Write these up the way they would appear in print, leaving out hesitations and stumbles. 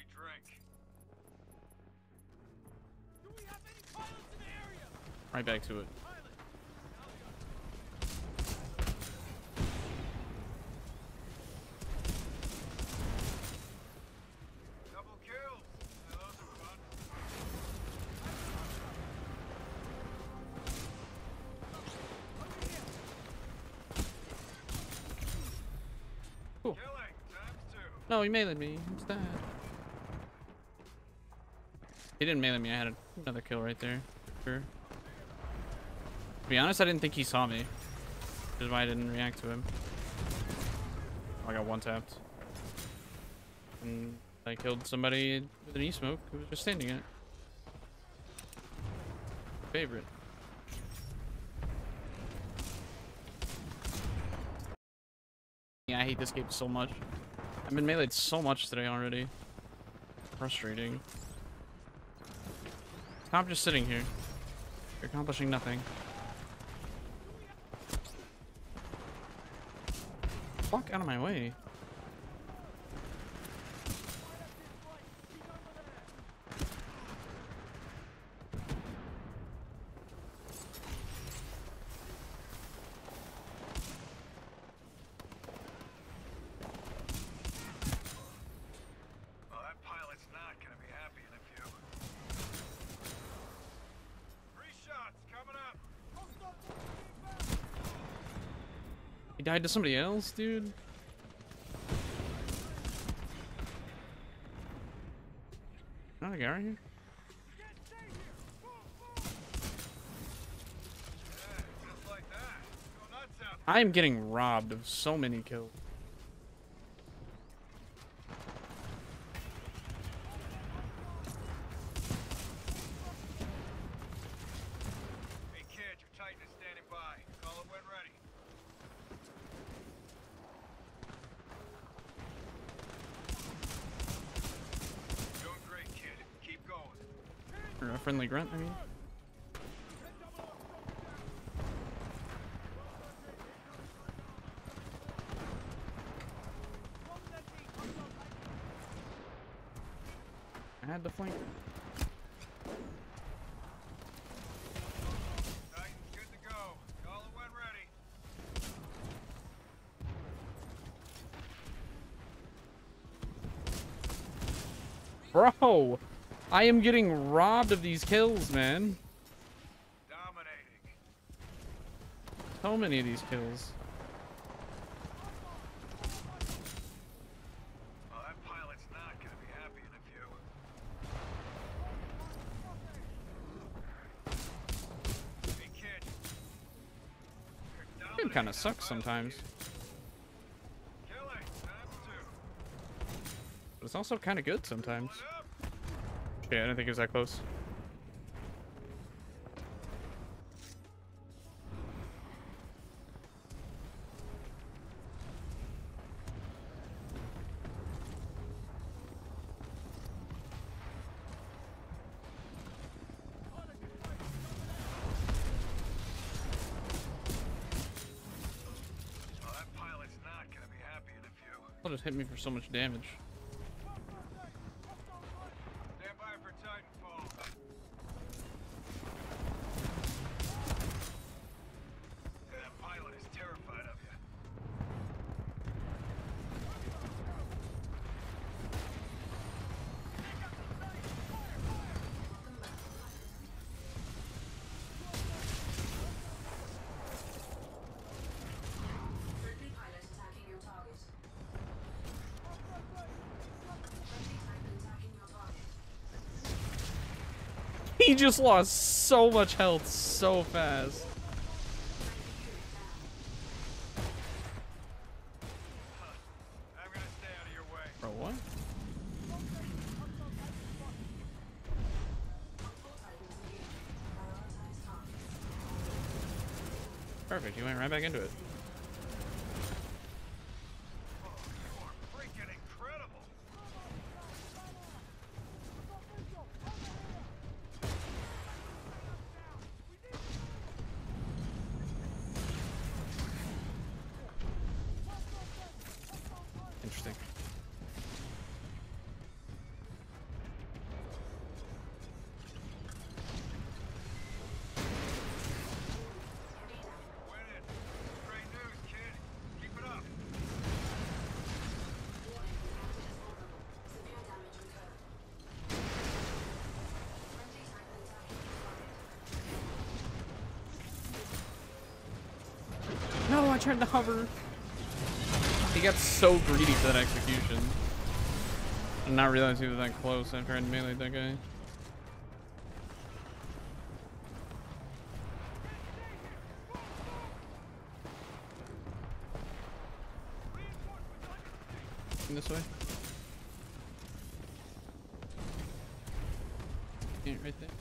drink. Do we have any pilots in the area? Right back to it. Double kills. Yeah, those are fun. Cool. Killing times 2. No, he meleeed me instead. He didn't melee me. I had another kill right there. For sure. To be honest, I didn't think he saw me. Which is why I didn't react to him. I got one tapped. And I killed somebody with an E-smoke who was just standing in it. Favorite. Yeah, I hate this game so much. I've been meleeed so much today already. Frustrating. Stop just sitting here. You're accomplishing nothing. Fuck out of my way. Well, that pilot's not gonna be happy in a few. 3 shots coming up. He died to somebody else, dude. Another guy right here. Yeah, just like that. Go nuts out. I am getting robbed of so many kills. Hey kid, your Titan is standing by. Call it when ready. Doing great, kid. Keep going. Or a friendly grunt, I mean. I had the flank. Titan's good to go. Call it when ready. Bro! I am getting robbed of these kills, man. Dominating. So many of these kills. Well, that pilot's not gonna be happy in a few. Hey kid. You're It kind of dominating sucks that sometimes. Killing times 2. But it's also kind of good sometimes. Pulling up. Yeah, I didn't think it was that close. Well, that pilot's not gonna be happy in a few. That just hit me for so much damage. Stand by for Titanfall. That pilot is terrified of you. Friendly pilot attacking your target. Friendly Titan attacking your target. He just lost so much health so fast. I'm gonna stay out of your way. Bro, what? Prioritize targets. Perfect, you went right back into it. Oh, you are freaking incredible. Interesting. tried to hover. He got so greedy for that execution. And not realize he was that close after I meleeed that guy. This way. Yeah, right there.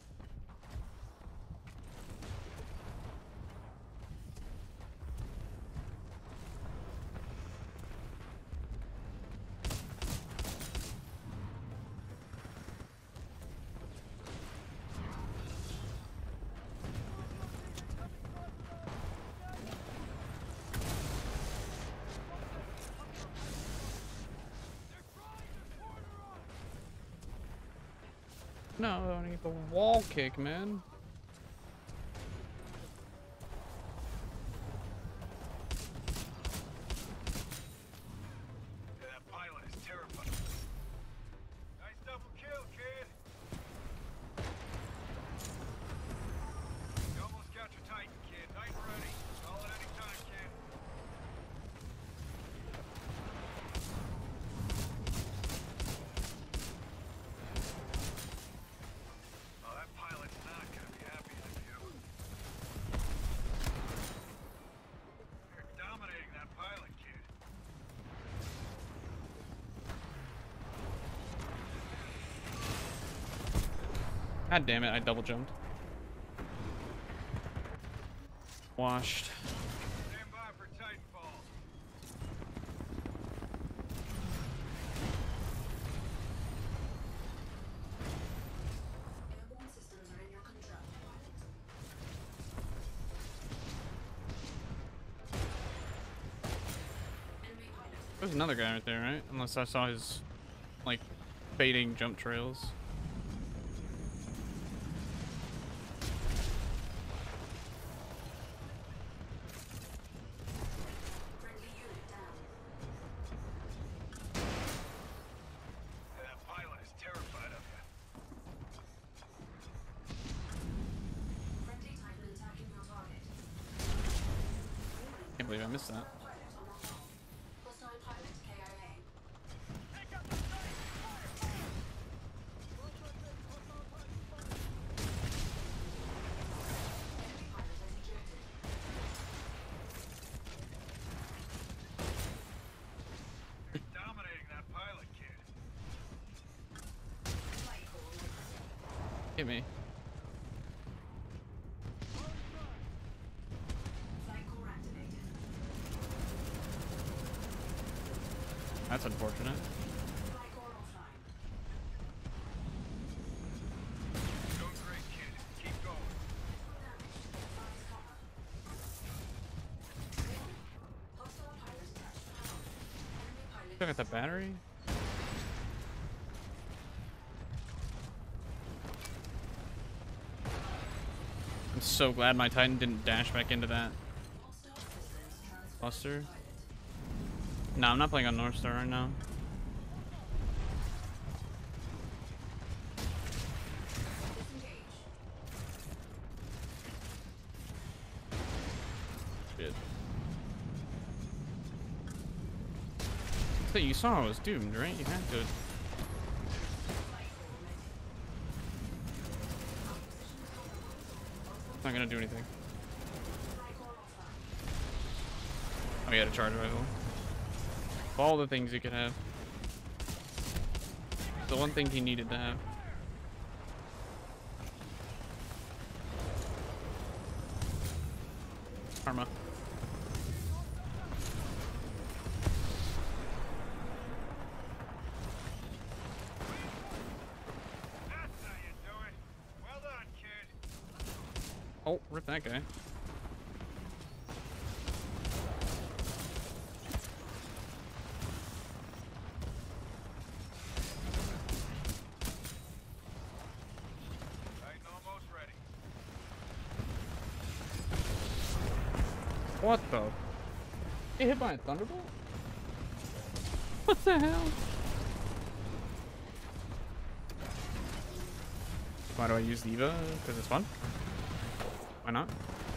No, I need the wall kick, man. Yeah, that pilot is terrifying. Nice double kill, kid. You almost got your Titan, kid. Nice ready. Call it any time, kid. Oh, that pilot's not gonna be happy with you. You're dominating that pilot, kid. God damn it, I double jumped. Washed. Stand by for Titanfall. Airborne systems are in your control, pilot. Enemy pilot. There's another guy right there, right? Unless I saw his, like, fading jump trails. Friendly unit down. Yeah, that pilot is terrified of you. Friendly Titan attacking your target. Can't believe I missed that. Pilot on the hull. Hostile pilot KIA. Enemy pilot has ejected. You're dominating that pilot, kid. Flight call requested. Hit me. Flight core activated. That's unfortunate. Flight core offline. Doing great, kid. Keep going. Damage. Advise cover. Hostile pilot attached to hull. Enemy pilot. Still got the battery? I'm so glad my Titan didn't dash back into that Hostile systems transferred. cluster. No, I'm not playing on North Star right now. Disengage. Shit. So you saw I was doomed, right? You had to. It's not gonna do anything. Oh, he had a charge rifle. All the things he could have. The one thing he needed to have. Karma. That's how you do it. Well done, kid. Oh, rip that guy. Titan almost ready. What the? Get hit by a thunderbolt? What the hell? Why do I use the Eva? Because it's fun? Why not?